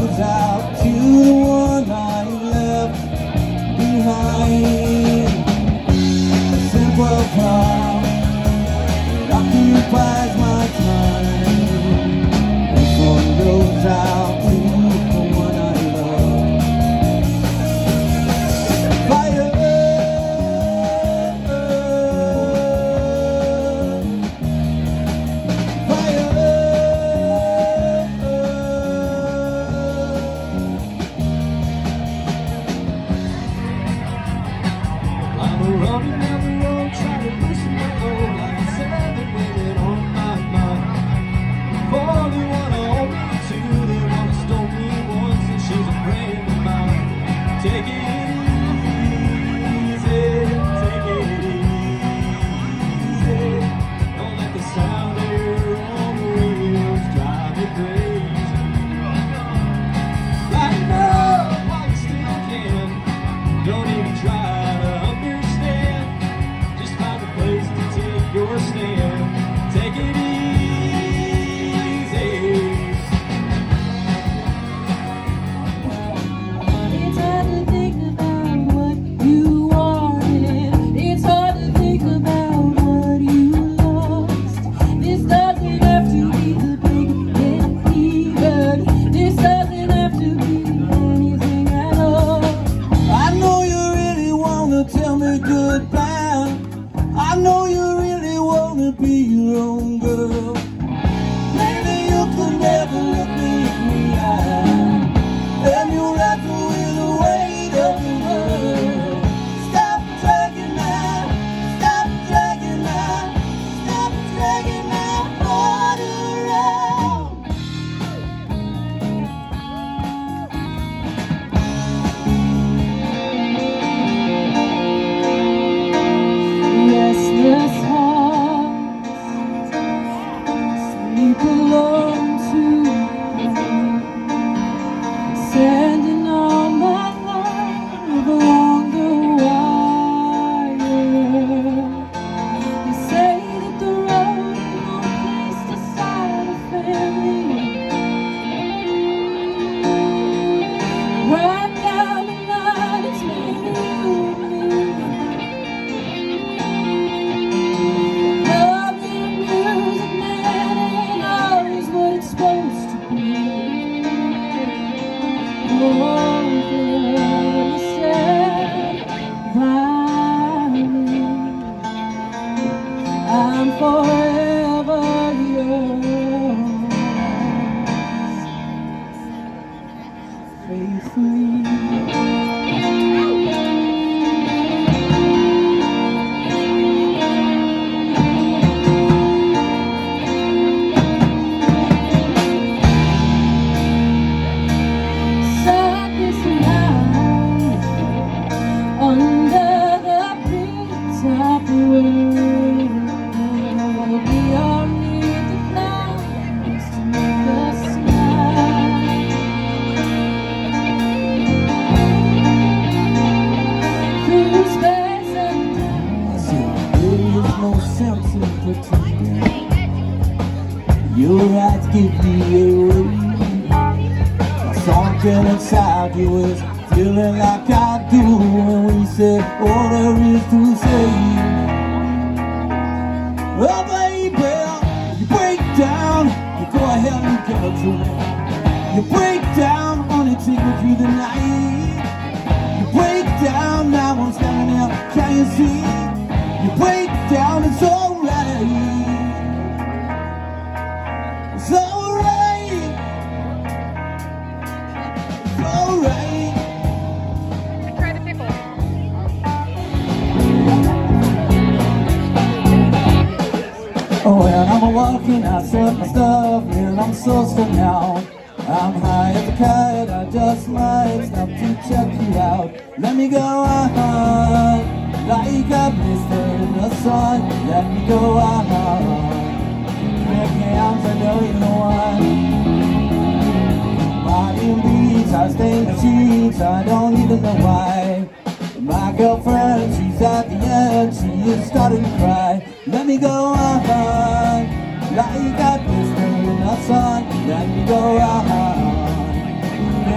goes out to the one I left behind. A simple cloud that occupies my time. This one goes out to the one I love. Fire, fire. I'm running down the road, trying to listen my own like 7 women on my mind. For the one I owe me to, the one that stole me once, and she's a friend of mine. Take it easy, take it easy. Don't let the sound of your own wheels drive you crazy. Lighten up while you still can. Don't even try to understand. Just find a place to take your stand. Take it easy. It's hard to think about what you wanted. It's hard to think about what you lost. This doesn't have to be the big and even. This doesn't have to be anything at all. I know you really wanna tell me goodbye. I know you really wanna be your own girl. Maybe you could never look me in the eye, and you'll have to wear the weight of the world. Stop dragging that, stop dragging that, stop dragging that heart around. Restless hearts sleep alone tonight, sending all my love along the wire. They say that the road ain't no place to start a family. Right down the line, it's me and you and me. Love and music, man, ain't always what it's supposed to be. Oh, you said, Riley, I'm forever yours, faithfully. Sadness lies under the big top world. We all need the nights to make us smile. Through space and time, There is no sense in pretending. Your eyes give me away. Something inside you is feeling like I do when we say all there is to say. Oh baby, you break down, you go ahead and give it to me. You break down, only take me through the night. You break down, now I'm standing here, can you see? You break down, it's alright. It's alright. It's alright. Try the pickle. Oh, when I'm walking, I set my stuff, and I'm so strung out. I'm high as a kite, I just might stop to check you out. Let me go on, like a blister in the sun. Let me go on, break my arms, I know you know one. Body and beats, I stay in the sheets, I don't even know why. My girlfriend, she's at the end, she is starting to cry. Let me go on, like a blister in the sun. Let me go on,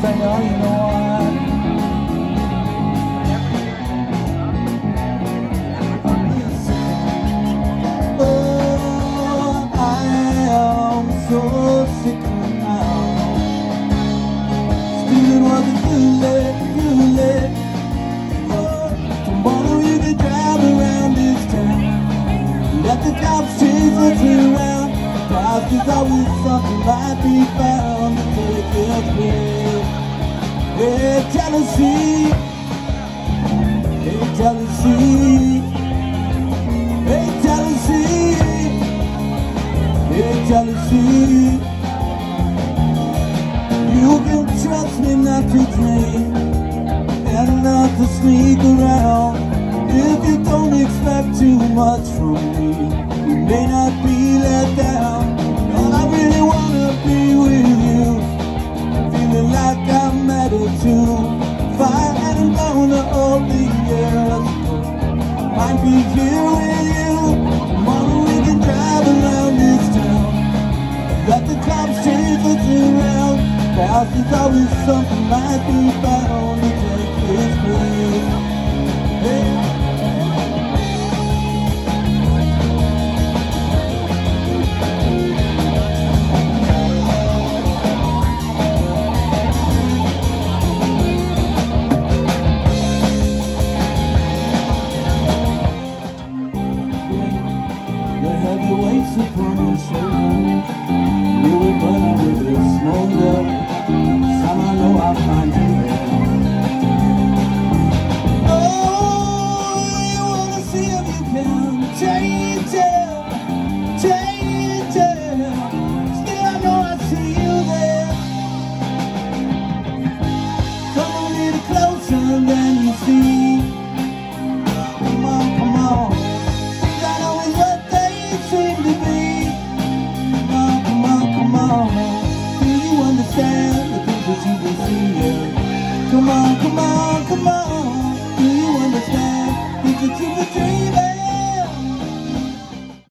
say, oh, you know what? Oh, I am so sick now. Stealing wasn't too late. Oh, tomorrow you can drive around this town. Let the cops chase us around. Cause there's always something might be found to take its place. Hey, jealousy. Hey, jealousy. Hey, jealousy. Hey, jealousy. You can trust me not to drink and not to sneak around. If you don't expect too much from me, you may not be let down. And I really wanna be with you, feeling like I'm at a tomb, fire and gonna all the years. Might be here with you. Tomorrow we can drive around this town. Let the cops chase us around. Cause there's always something might be found to take its place. Hey. Weights upon your shoulders, you were burning with a smolder. Some I know I'll find you there. Oh, you wanna see if you can change it, change it. Still I know I see you there. Come a little closer than you see. Come on, come on. Seem to be. Come on, do you understand the things that you can see? Yeah. Come on, come on, come on.